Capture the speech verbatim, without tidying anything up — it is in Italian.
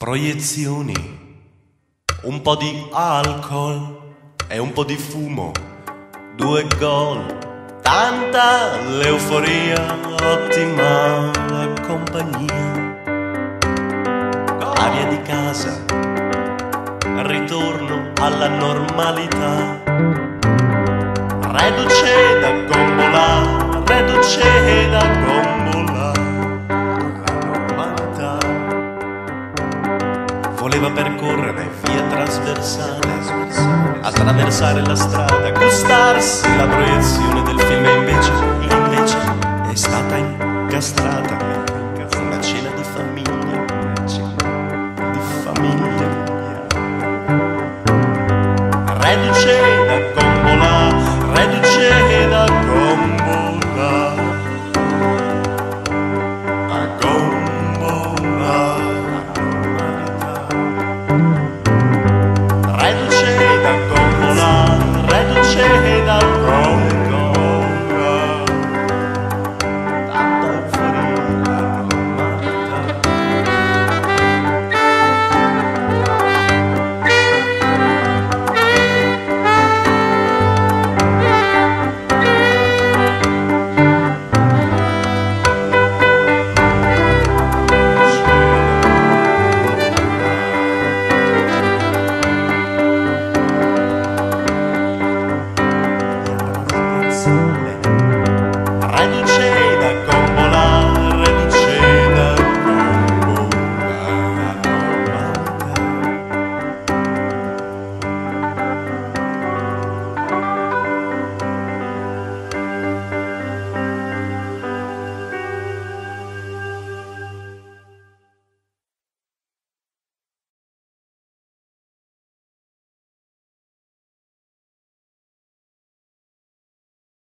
proiezioni, un po' di alcol e un po' di fumo, due gol, tanta l'euforia, ottima la compagnia, aria di casa, ritorno alla normalità, reduce da gombola, reduce da gombola, la normalità. Voleva percorrere via trasversale, attraversare la strada, gustarsi la proiezione del film e invece, invece è stata incastrata